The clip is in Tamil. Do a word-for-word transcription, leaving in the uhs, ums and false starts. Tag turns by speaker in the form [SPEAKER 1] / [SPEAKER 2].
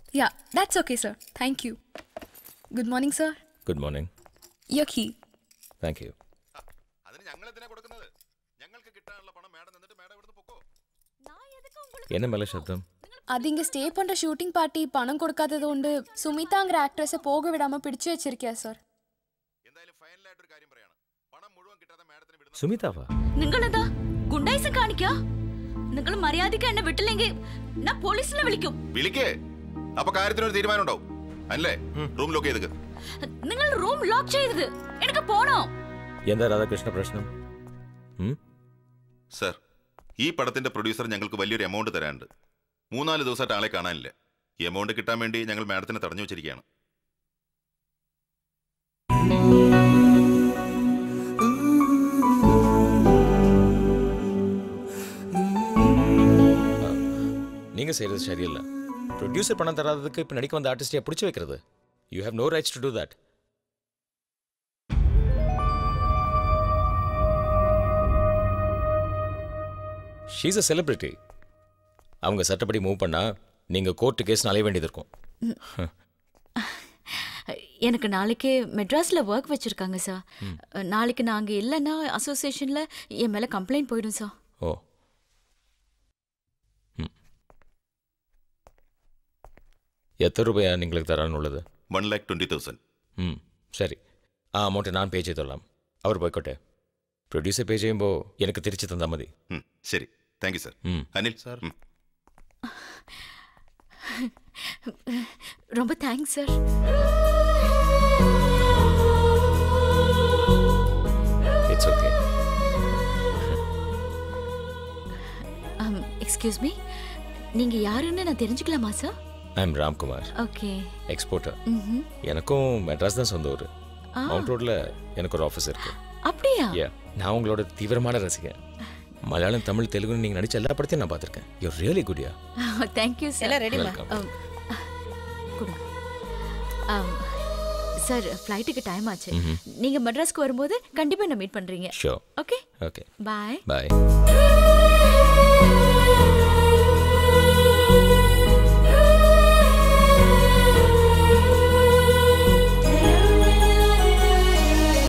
[SPEAKER 1] Yeah, that's okay, sir. Thank you. Good morning, sir.
[SPEAKER 2] Good morning.
[SPEAKER 1] Your key.
[SPEAKER 2] Thank you.
[SPEAKER 3] അതിന് ഞങ്ങൾ എന്തിനാ കൊടുക്കുന്നത്? ഞങ്ങൾക്ക് കിട്ടാനുള്ള പണം മാഡം തന്നിട്ട് മാഡം ഇവിടുന്ന് പൊക്കോ.
[SPEAKER 2] என்ன மேல சத்தம்?
[SPEAKER 1] அது இங்க ஸ்டே பண்ற ஷூட்டிங் பார்ட்டி பணம் கொடுக்காதது കൊണ്ട് സുമിതാங்கிற ஆக்ட்ரஸை போக விடாம பிடிச்சு வச்சிருக்கியா சார்?
[SPEAKER 3] എന്തായാലും ഫൈനൽ ആയിട്ട് ഒരു കാര്യം പറയാണ്. പണം മുഴുവൻ കിട്ടാതെ മാഡത്തിന് വിടുന്ന
[SPEAKER 2] സുമിതാവാ?
[SPEAKER 4] നിങ്ങൾ എന്താ ഗുണ്ടായിസം കാണിക്കാ? നിങ്ങൾ മര്യാദയ്ക്ക് എന്നെ വിട്ടില്ലെങ്കിൽ ഞാൻ പോലീസിനെ വിളിക്കും.
[SPEAKER 3] വിളിക്കേ. അപ്പൊ കാര്യത്തിനൊരു തീരുമാനം ഉണ്ടാവും. അല്ലേ? റൂം ലോക്ക് ചെയ്തേക്ക്.
[SPEAKER 4] നിങ്ങൾ റൂം ലോക്ക് ചെയ്തത്. എനിക്ക് പോണോ?
[SPEAKER 2] എന്താ രാധാകൃഷ്ണ പ്രശ്നം?
[SPEAKER 3] സർ, ഈ പടത്തിന്റെ പ്രൊഡ്യൂസർ ഞങ്ങൾക്ക് വലിയൊരു എമൗണ്ട് തരാനുണ്ട്. മൂന്നാല് ദിവസമായിട്ട് ആളെ കാണാനില്ല. ഈ എമൗണ്ട് കിട്ടാൻ വേണ്ടി ഞങ്ങൾ മാഡത്തിനെ തടഞ്ഞു വെച്ചിരിക്കുകയാണ്.
[SPEAKER 2] நீங்க செய்யறது சரியில்ல. ப்ரொடியூசர் பணம் தராததுக்கு இப்ப நடிக்க வந்த ஆர்டிஸ்டை பிடிச்சு வைக்கிறது. You have no rights to do that. She is a celebrity. அவங்க சட்டப்படி மூவ் பண்ணா நீங்க கோர்ட் கேஸ் அலைய வேண்டியது இருக்கும்.
[SPEAKER 4] எனக்கு நாளைக்கு மெட்ராஸில் ஒர்க் வச்சுருக்காங்க சார். நாளைக்கு நாங்கள் இல்லைன்னா அசோசியேஷனில் என் மேலே கம்ப்ளைண்ட் போயிடும் சார்.
[SPEAKER 2] ஓ, எத்தனை ரூபாயா നിങ്ങൾക്ക് തരാൻ ഉള്ളത്?
[SPEAKER 3] One lakh twenty thousand.
[SPEAKER 2] ம் சரி, ആ അമൗണ്ട് ഞാൻ പേ ചെയ്തോളാം. അവർ പോയിക്കോട്ടെ. പ്രൊഡ്യൂസർ പേ ചെയ്യുമ്പോൾ എനിക്ക് തിരിച്ചു തന്നാൽ മതി.
[SPEAKER 3] ശരി, thank you sir. Anil sir.
[SPEAKER 4] ரொம்ப thanks sir.
[SPEAKER 2] It's okay.
[SPEAKER 4] Excuse me, நீங்க யாருன்னு நான் தெரிஞ்சுக்கலாமா sir?
[SPEAKER 2] I am Ramkumar.
[SPEAKER 4] Okay.
[SPEAKER 2] Exporter. எனக்கும் மெட்ராஸ் தான் சொந்த ஊர். மவுண்ட் ரோட்ல எனக்கு ஒரு ஆஃபீஸ் இருக்கு.
[SPEAKER 4] அப்படியா?
[SPEAKER 2] யா, நான் உங்களோட தீவிரமான ரசிகன். மலையாளம், தமிழ், தெலுங்கு நீங்க நடிச்ச எல்லா படத்தையும் நான் பார்த்திருக்கேன். You are really good. Yeah,
[SPEAKER 4] thank you sir.
[SPEAKER 5] எல்லாம் ரெடி மா.
[SPEAKER 4] கொடுங்க. சார், ஃப்ளைட்டுக்கு டைம் ஆச்சு. நீங்க மெட்ராஸ்க்கு வரும்போது கண்டிப்பா என்ன மீட் பண்றீங்க.
[SPEAKER 2] Sure.
[SPEAKER 4] Okay.
[SPEAKER 2] Okay.
[SPEAKER 4] Bye.
[SPEAKER 2] By.